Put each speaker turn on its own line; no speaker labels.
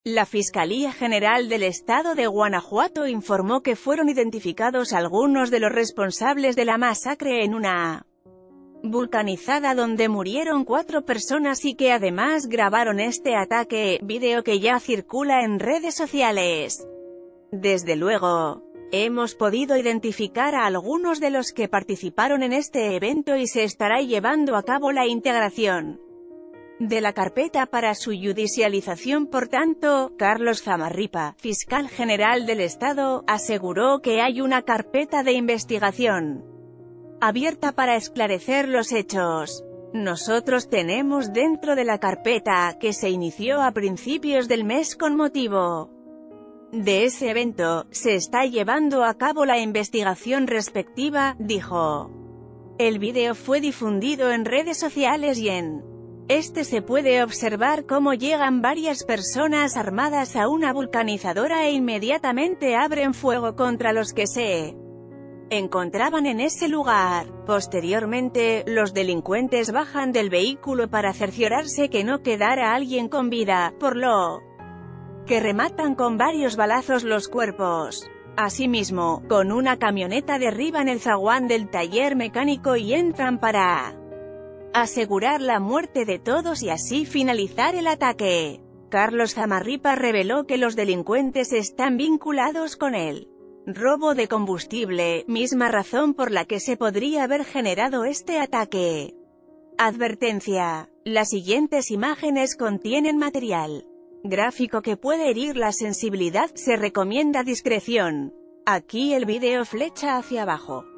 La Fiscalía General del Estado de Guanajuato informó que fueron identificados algunos de los responsables de la masacre en una vulcanizada donde murieron 4 personas y que además grabaron este ataque, vídeo que ya circula en redes sociales. Desde luego, hemos podido identificar a algunos de los que participaron en este evento y se estará llevando a cabo la integración de la carpeta para su judicialización. Por tanto, Carlos Zamarripa, fiscal general del Estado, aseguró que hay una carpeta de investigación abierta para esclarecer los hechos. Nosotros tenemos dentro de la carpeta, que se inició a principios del mes con motivo de ese evento, se está llevando a cabo la investigación respectiva, dijo. El vídeo fue difundido en redes sociales y en este se puede observar cómo llegan varias personas armadas a una vulcanizadora e inmediatamente abren fuego contra los que se encontraban en ese lugar. Posteriormente, los delincuentes bajan del vehículo para cerciorarse que no quedara alguien con vida, por lo que rematan con varios balazos los cuerpos. Asimismo, con una camioneta derriban el zaguán del taller mecánico y entran para asegurar la muerte de todos y así finalizar el ataque. Carlos Zamarripa reveló que los delincuentes están vinculados con el robo de combustible, misma razón por la que se podría haber generado este ataque. Advertencia: las siguientes imágenes contienen material gráfico que puede herir la sensibilidad, se recomienda discreción. Aquí el vídeo flecha hacia abajo.